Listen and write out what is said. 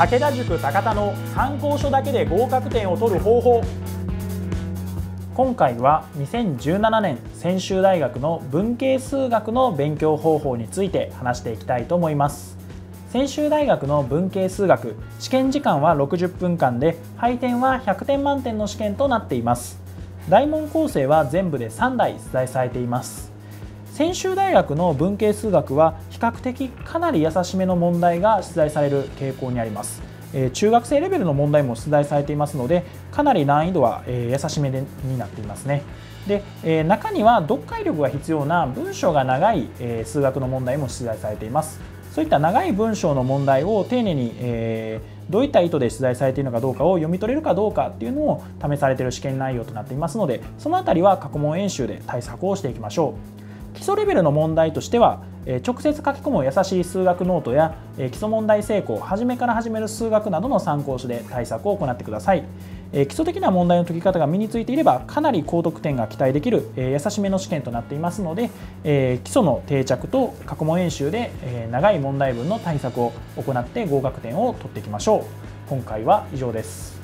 武田塾高田の参考書だけで合格点を取る方法。今回は2017年専修大学の文系数学の勉強方法について話していきたいと思います。専修大学の文系数学、試験時間は60分間で、配点は100点満点の試験となっています。大問構成は全部で3題出題されています。専修大学の文系数学は比較的かなり優しめの問題が出題される傾向にあります。中学生レベルの問題も出題されていますので、かなり難易度は優しめになっていますね。で、中には読解力が必要な文章が長い数学の問題も出題されています。そういった長い文章の問題を丁寧にどういった意図で出題されているのかどうかを読み取れるかどうかっていうのを試されている試験内容となっていますので、そのあたりは過去問演習で対策をしていきましょう。基礎レベルの問題としては、直接書き込む優しい数学ノートや基礎問題成功、初めから始める数学などの参考書で対策を行ってください。基礎的な問題の解き方が身についていれば、かなり高得点が期待できる優しめの試験となっていますので、基礎の定着と過去問演習で長い問題文の対策を行って合格点を取っていきましょう。今回は以上です。